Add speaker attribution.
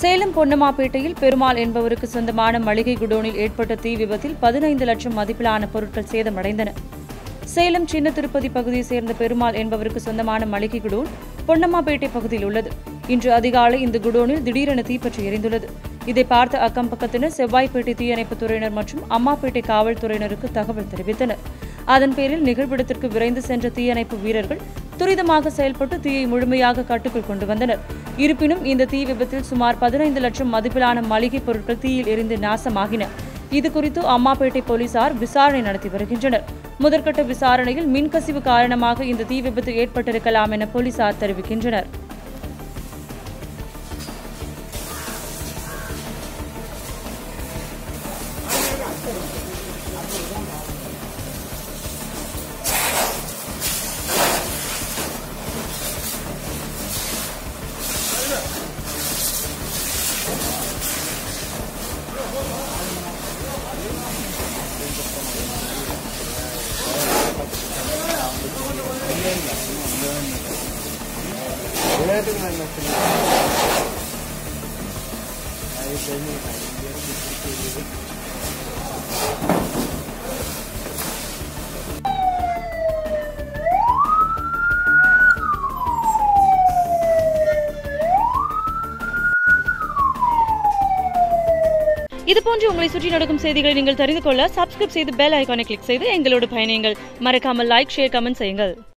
Speaker 1: சேலம் பொன்னம்மாபேட்டையில் பெருமாள் என்பவருக்கு சொந்தமான மளிகை குடோனில் ஏற்பட்ட தீ விபத்தில் 15 லட்சம் மதிப்பிலான பொருட்கள் சேதமடைந்தன. சேலம் சின்ன திருப்பதி பகுதியைச் சேர்ந்த பெருமாள் என்பவருக்கு சொந்தமான மளிகை குடோன் பொன்னம்மாபேட்டை பகுதியில் உள்ளது. இன்று அதிகாலை இந்த குடோனில் திடீரென தீப்பற்றி எரிந்துள்ளது. இதை பார்த்த அக்கம் பக்கத்தினர் செவ்வாய்ப்பேட்டை தீயணைப்புத் துறையினர் மற்றும் அம்மாப்பேட்டை காவல்துறையினருக்கு தகவல் தெரிவித்தனர். அதன் பேரில் நிகழ்விடத்திற்கு விரைந்து சென்ற தீயணைப்பு வீரர்கள் துரிதமாக செயல்பட்டு தீயை முழுமையாக கட்டுக்குள் கொண்டு வந்தனர். இருப்பினும் இந்த தீ விபத்தில் சுமார் 15 லட்சம் மதிப்பிலான மளிகை பொருட்கள் தீயில் எரிந்து நாசமாகின. இதுகுறித்து அம்மாப்பேட்டை போலீசார் விசாரணை நடத்தி வருகின்றனர். முதற்கட்ட விசாரணையில் மின்கசிவு காரணமாக இந்த தீ விபத்து ஏற்பட்டிருக்கலாம் என போலீசார் தெரிவிக்கின்றனர். இதுபோன்று உங்களை சுற்றி நடக்கும் செய்திகளை நீங்கள் தெரிந்து கொள்ள சப்ஸ்கிரைப் செய்து பெல் ஐகானை கிளிக் செய்து எங்களோடு பயணியுங்கள். மறக்காமல் லைக், ஷேர், கமெண்ட் செய்யுங்கள்.